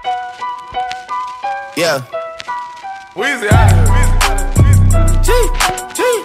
Yeah. Weezy out here.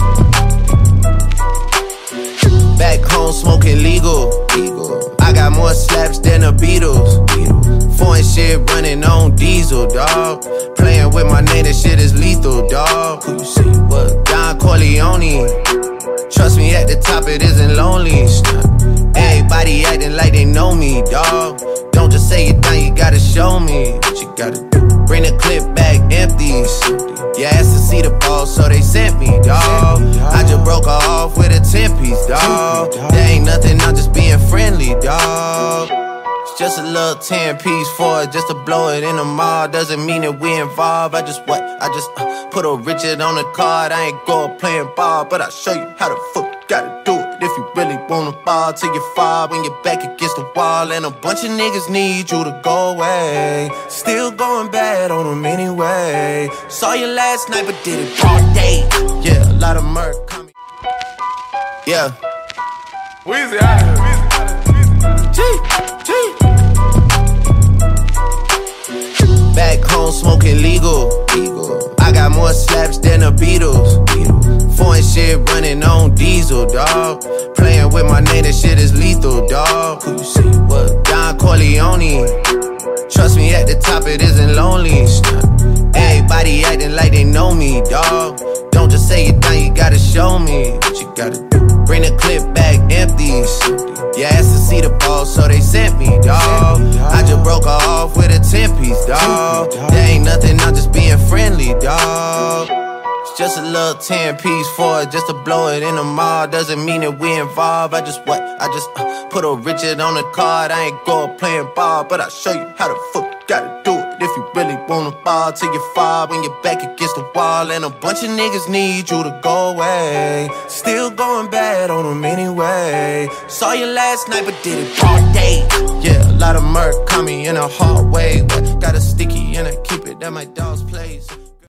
Back home smoking legal. I got more slaps than the Beatles. Foreign shit running on diesel, dawg. Playing with my name, that shit is lethal, dawg. Who you see? What? Don Corleone. Trust me, at the top it isn't lonely. Everybody acting like they know me, dawg. Don't just say it down, you gotta show me what you gotta do. Bring the clip back empty. You asked to see the ball, so they sent me, dawg. I just broke her off with a 10-piece, dawg. There ain't nothing, I'm just being friendly, dawg. It's just a little 10-piece for it, just to blow it in the mall. Doesn't mean that we involved. I just put a Richard on the card. I ain't go playing ball, but I'll show you how the fuck you gotta do it. If you really wanna ball till you fall when you're back against the wall. And a bunch of niggas need you to go away. Still going bad on them anyway. Saw you last night but did it all day. Yeah, a lot of murk coming. Yeah. Weezy out here. Back home smoking legal. I got more slaps than the Beatles. Foreign shit running on diesel, dawg. Playing with my name, that shit is lethal, dawg. Who you see? What? Don Corleone. Trust me, at the top it isn't lonely. Everybody acting like they know me, dawg. Don't just say it down, you gotta show me what you gotta do. Bring the clip back empty. You asked to see the ball, so they sent me, dawg. I just broke her off with a 10-piece, dawg. There ain't nothing, I'm just being friendly, dawg. It's just a little 10-piece for it, just to blow it in the mall. Doesn't mean that we involved. I just put a Richard on the card. I ain't go playing ball, but I'll show you how the fuck you gotta do it. If you really wanna ball till you fall when you're back against the wall. And a bunch of niggas need you to go away. Still going bad on them anyway. Saw you last night but did it all day. Yeah, a lot of murk caught me in a hard way. Got a sticky and I keep it at my dog's place.